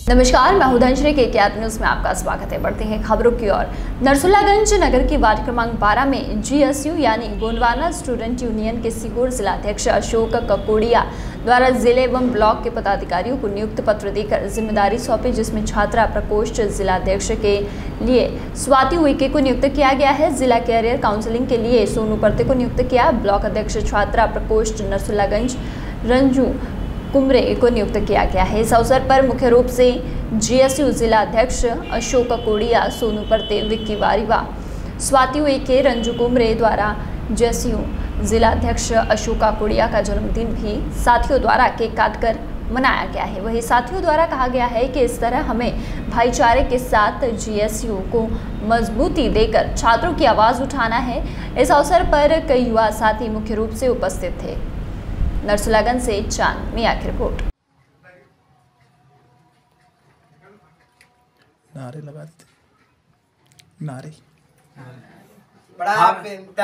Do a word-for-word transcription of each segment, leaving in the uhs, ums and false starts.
नमस्कार, मैं हूं धनश्री के के न्यूज में आपका स्वागत है। बढ़ते हैं खबरों की ओर। नरसुल्लागंज नगर की वार्ड क्रमांक बारह में जीएसयू यानी गोंडवाना स्टूडेंट यूनियन के सीहोर जिलाध्यक्ष अशोक ककोड़िया द्वारा जिले एवं ब्लॉक के पदाधिकारियों को नियुक्त पत्र देकर जिम्मेदारी सौंपी, जिसमें छात्रा प्रकोष्ठ जिलाध्यक्ष के लिए स्वाति उइके को नियुक्त किया गया है। जिला कैरियर काउंसलिंग के लिए सोनू परते को नियुक्त किया। ब्लॉक अध्यक्ष छात्रा प्रकोष्ठ नरसुल्लागंज रंजू कुमरे को नियुक्त किया गया है। इस अवसर पर मुख्य रूप से जीएसयू जिला अध्यक्ष अशोक ककोड़िया, सोनू परते, विक्की वारीवा, स्वाति उइके, रंजू कुमरे द्वारा जेएसयू जिला अध्यक्ष अशोक ककोड़िया का जन्मदिन भी साथियों द्वारा केक काटकर मनाया गया है। वहीं साथियों द्वारा कहा गया है कि इस तरह हमें भाईचारे के साथ जीएसयू को मजबूती देकर छात्रों की आवाज़ उठाना है। इस अवसर पर कई युवा साथी मुख्य रूप से उपस्थित थे। नरसुल्लागंज से चांद मियां की रिपोर्ट। नारे लगा देते नारे बड़ा पिता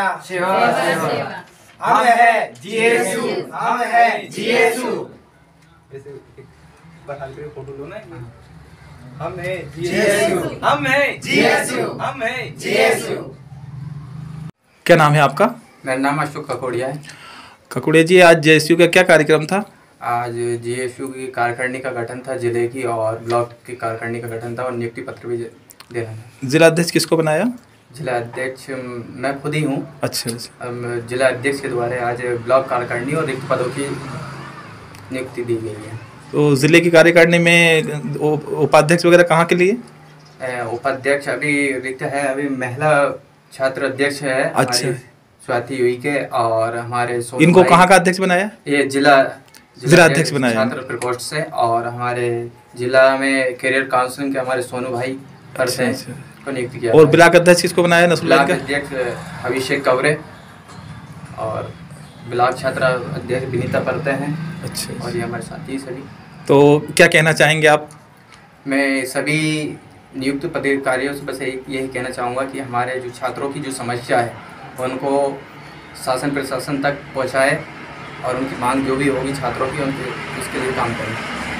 हम है जीएसयू, हम है जीएसयू। ऐसे बता के फोटो लो ना। हम है जीएसयू, हम है जीएसयू, हम है जीएसयू। क्या नाम है आपका? मेरा नाम अशोक ककोड़िया है। ककोड़िया जी, आज जेएसयू का क्या कार्यक्रम था? आज जीएसयू की कार्यकारिणी का गठन था, जिले की और ब्लॉक की कार्यकारिणी का गठन था और नियुक्ति पत्र भी देना था। जिला अध्यक्ष किसको बनाया? जिला अध्यक्ष मैं खुद ही हूँ। अच्छा, जिला अध्यक्ष के द्वारा आज ब्लॉक कार्यकारिणी और रिक्त पदों की नियुक्ति दी गई है। तो जिले की कार्यकारिणी में उपाध्यक्ष वगैरह कहाँ के लिए? उपाध्यक्ष अभी रिक्त है, अभी महिला छात्र अध्यक्ष है। अच्छा, स्वाति उइके और हमारे इनको कहाँ का अध्यक्ष बनाया? ये जिला जिला अध्यक्ष बनाया छात्र प्रकोष्ठ से। और हमारे जिला में कैरियर काउंसलिंग के हमारे सोनू भाई परते अच्छा, को नियुक्त किया। और ब्लॉक अध्यक्ष किसको बनाया? ब्लॉक अध्यक्ष अभिषेक कवरे और ब्लॉक छात्रा अध्यक्ष विनीता परते हैं। अच्छा, और ये हमारे साथी सभी। तो क्या कहना चाहेंगे आप? मैं सभी नियुक्त पदाधिकारियों से बस यही कहना चाहूँगा कि हमारे जो छात्रों की जो समस्या है उनको शासन प्रशासन तक पहुँचाए और उनकी मांग जो भी होगी छात्रों की, उनके उसके लिए काम करें।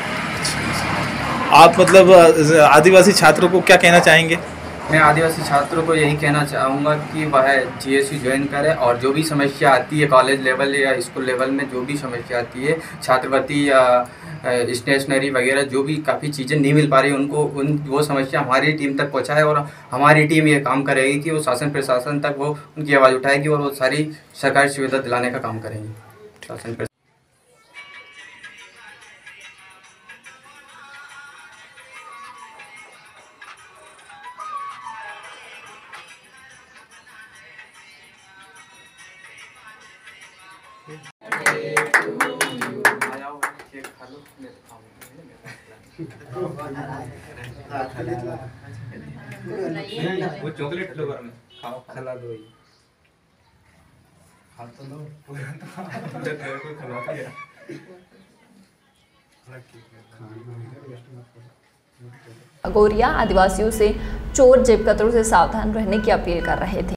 आप मतलब आदिवासी छात्रों को क्या कहना चाहेंगे? मैं आदिवासी छात्रों को यही कहना चाहूँगा कि वह जीएसयू ज्वाइन करें और जो भी समस्या आती है कॉलेज लेवल या स्कूल लेवल में, जो भी समस्या आती है छात्रवृत्ति या स्टेशनरी वगैरह, जो भी काफ़ी चीज़ें नहीं मिल पा रही उनको, उन वो समस्या हमारी टीम तक पहुँचाए और हमारी टीम ये काम करेगी कि वो शासन प्रशासन तक वो उनकी आवाज़ उठाएगी और वो सारी सरकारी सुविधा दिलाने का काम करेंगी शासन। वो चॉकलेट फ्लेवर में खाओ, खिला दो। ये खा तो लो पूरा, तो तेरे को खिला दिया। अगोरिया आदिवासियों से चोर जेब कतरों से सावधान रहने की अपील कर रहे थे।